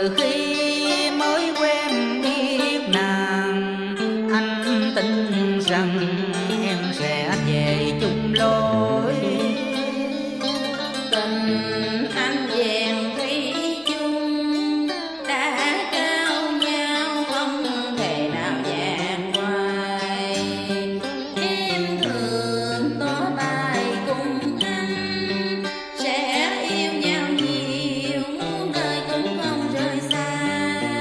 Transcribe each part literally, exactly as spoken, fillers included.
từ khi mới quen biết nàng, anh tin rằng em sẽ về chung lối. Tình anh vẹn thủy chung đã trao nhau không thể nào dạt hoài. Em thường tỏ bài cùng anh sẽ yêu nhau nhiều, muôn đời cũng không rời xa.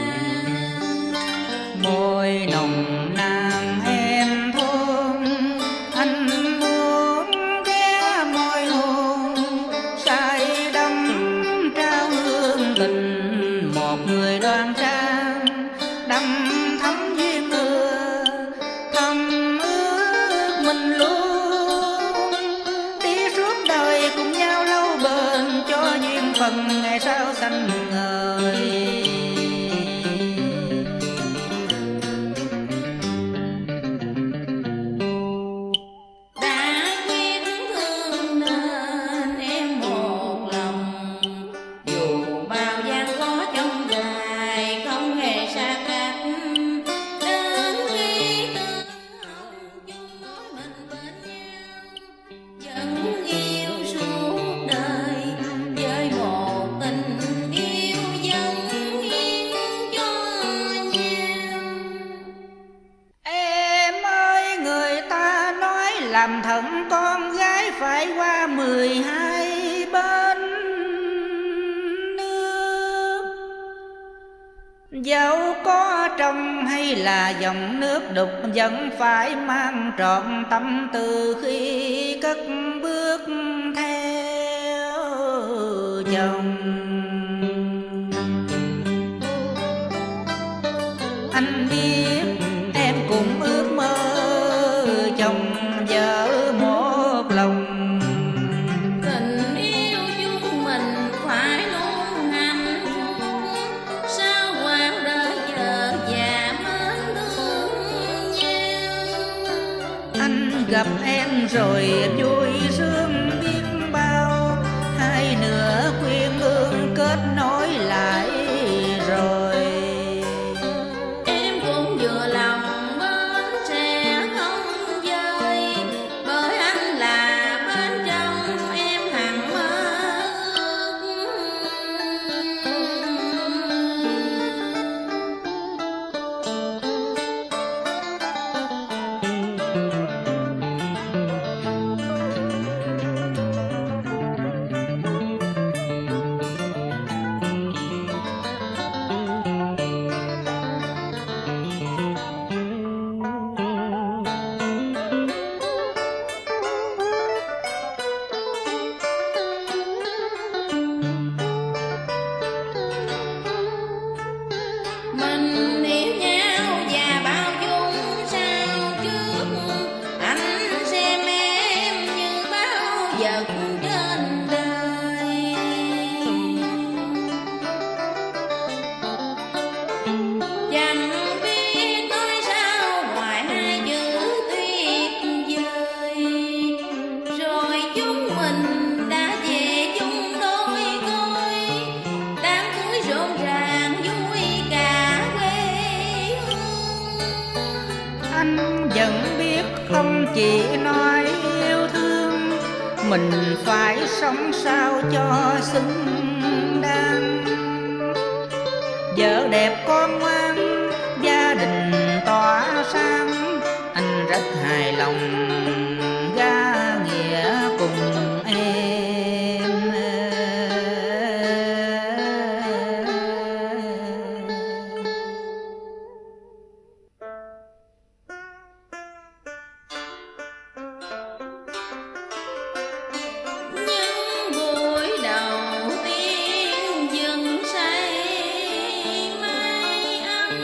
Môi nồng nàn em thơm, anh muốn ghé môi hôn, say đắm trao hương tình một người đoan trang, đắm thắm duyên mưa thầm ước mình luôn đi suốt đời cùng nhau lâu bền, cho duyên phần ngày sau xanh ngời. Đã quyết thương nên em một lòng, dù bao gian khó trong dài không hề xa cách. Đến khi tương hồng chung mối mình bên nhau, vẫn yêu suốt đời với một tình yêu dâng hiến cho nhau. Em ơi, người ta nói làm thận con gái phải qua mười hai bên nước, dẫu có trong hay là dòng nước đục vẫn phải mang trọn tâm từ khi cất bước theo chồng. Anh biết em cũng ước mơ chồng vợ một lòng, Tình yêu chúng mình phải luôn hạnh phúc, sao quãng đời vợ già mến thương nhau. anh gặp em rồi vui sướng biết bao, hai nửa quyên ương kết nối lại rồi. Em cũng vừa lòng bên sẽ không dời, bởi anh là bên trong em hằng mơ ước. Mình yêu nhau và bao dung sao trước, anh xem em như bao vật trên đời. Chẳng biết nói sao ngoài hai chữ tuyệt vời, rồi chúng mình đã về chung đôi côi, đám cưới rộn ràng vui cả quê hương. Anh vẫn biết không chỉ nói yêu thương, mình phải sống sao cho xứng đáng. Vợ đẹp con ngoan, gia đình tỏa sáng, anh rất hài lòng ga nghĩa cùng em. Những buổi đầu tiên dừng say mái ấm,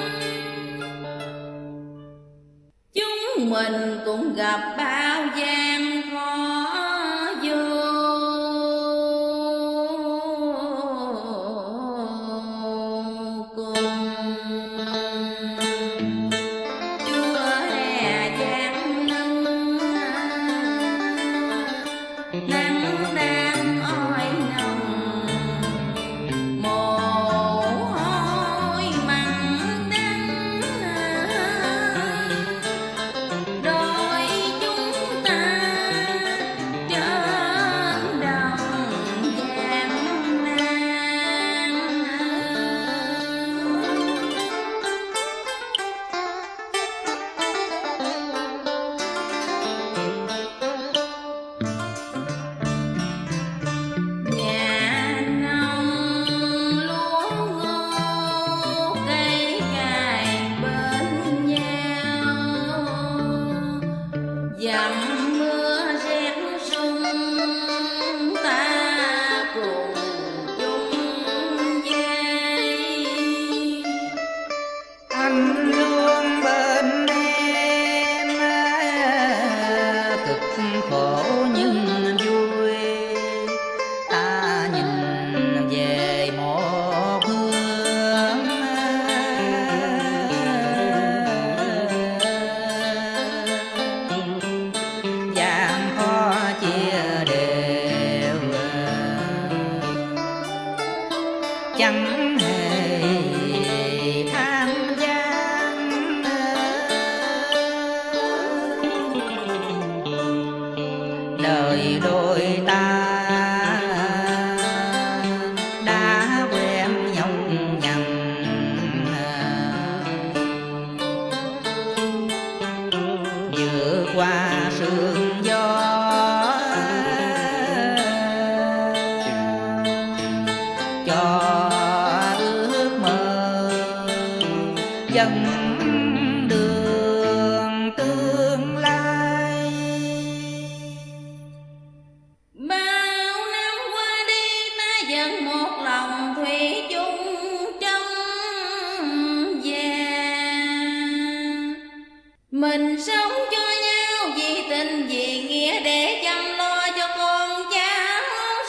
chúng mình cũng gặp bao gian khó vô cùng. Chưa hè giăng nâng, nắng đang oi nồng, mồ hôi dẫn đường tương lai. Bao năm qua đi ta vẫn một lòng thủy chung trong vàng, mình sống cho nhau vì tình vì nghĩa để chăm lo cho con cháu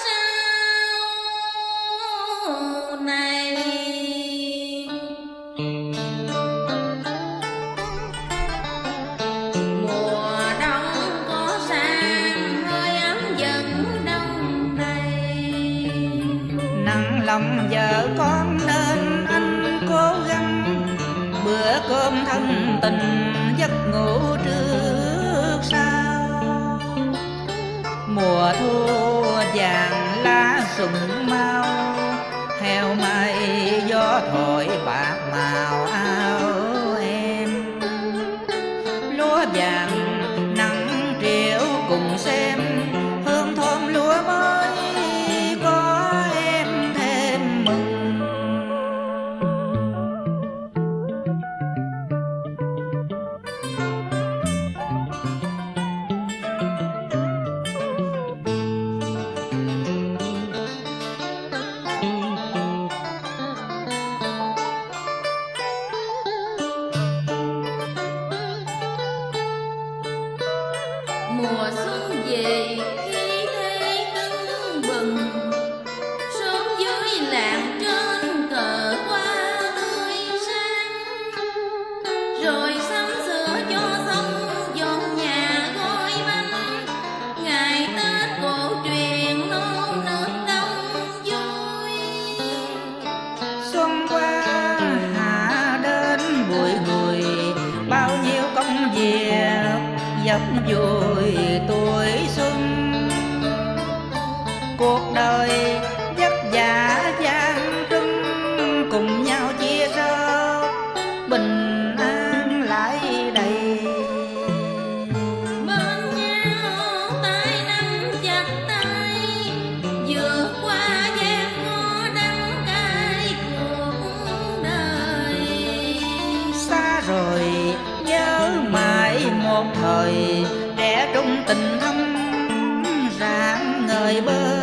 sau này. Mùa đông có sang hơi ấm dần đông đầy, Nặng lòng vợ con nên anh cố gắng, bữa cơm thân tình giấc ngủ trước sau. Mùa thu vàng lá sùng mau, heo may gió thổi bạc màu áo em. Lúa vàng nắng triệu cùng xem, hương thơm lúa mới có em thêm mừng. mùa xuân về khi thế tưng bừng, sớm dưới làng trên cờ hoa tươi sáng, rồi sắm sửa cho xong dọn nhà gói bánh, ngày Tết cổ truyền nô nước đông vui. Xuân qua hạ đến bụi người, bao nhiêu công việc dập vui tuổi xuân. Cuộc đời vất vả gian truân, cùng nhau chia sẻ bình an lại đầy. Bên nhau tay nắm chặt tay, vượt qua gian khó đắng cay cuộc đời. Xa rồi nhớ mãi một thời, trẻ trung tình thâm rạng ngời bơi.